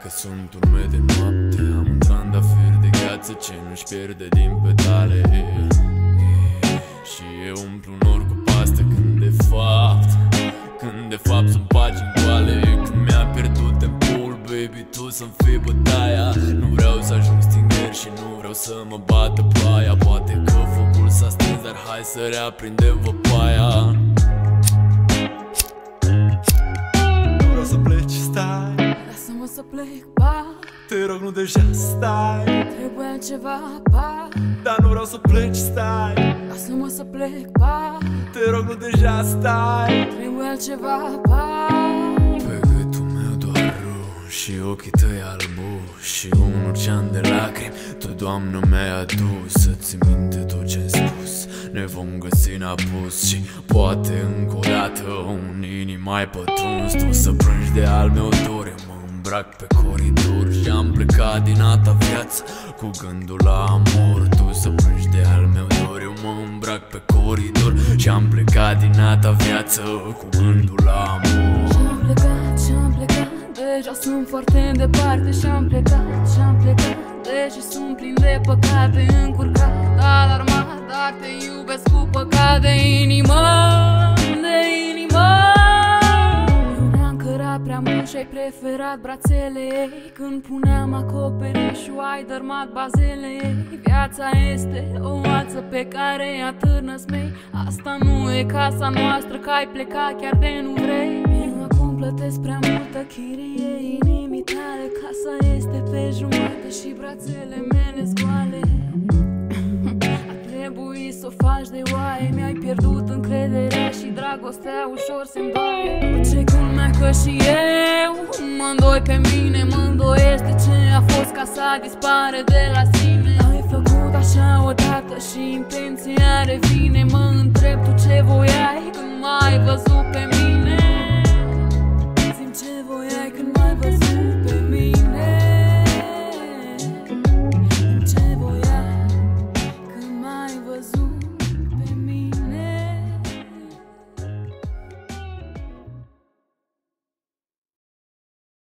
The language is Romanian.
Dacă sunt urme de noapte, am un trandafir de gheață ce nu-și pierde din petale. Și eu umplu nor cu paste când de fapt sunt pagini goale. Când mi-a pierdut timpul, baby, tu să-mi fii bătaia. Nu vreau să ajung stinger și nu vreau să mă bată ploaia. Poate că focul s-a stins, dar hai să reaprindem văpaia. Nu vreau să pleci, stai, lasă-mă să plec, ba. te rog, nu deja stai. Trebuie altceva, ba. Dar nu vreau să pleci, stai, Lasă-mă să plec, ba. te rog, nu deja stai. Trebuie altceva, ba. Pe gâtul meu doar și ochii tăi albuși și un ocean de lacrimi. Tu, Doamnă, mi-ai adus să-ți minte tot ce-mi spus. Ne vom găsi în apus și poate încă o dată un inim mai pătruns. Tu să plângi de al meu dor, eu mă îmbrac pe coridor și am plecat din a ta viață cu gândul la amor. Tu să plângi de al meu dor, eu mă îmbrac pe coridor și am plecat din a ta viață cu gândul la amor. Și-am plecat, deja sunt foarte departe. Și-am plecat, deși sunt plin de păcate. Încurcat, alarmat, dar te iubesc cu păcat de inimă. Eu ne-am cărat prea mult și-ai preferat brațele ei. Când puneam acoperișul ai dărmat bazele ei. Viața este o ață pe care atârnă smei. Asta nu e casa noastră, că ai plecat chiar de nu vrei. Eu acum plătesc prea multă chirie inimii tale. Casa este pe jumate și brațele mele scoale. Ar trebui să o faci de oaie. Mi-ai pierdut încrederea și dragostea ușor se-mi baie. Ce culmea că și eu mă îndoi pe mine. Mă îndoiesc de ce a fost ca să dispare de la sine. Ai făcut așa odată și intenția revine. Mă întreb tu ce voiai când m-ai văzut pe mine. Zi-mi ce voiai când m-ai văzut.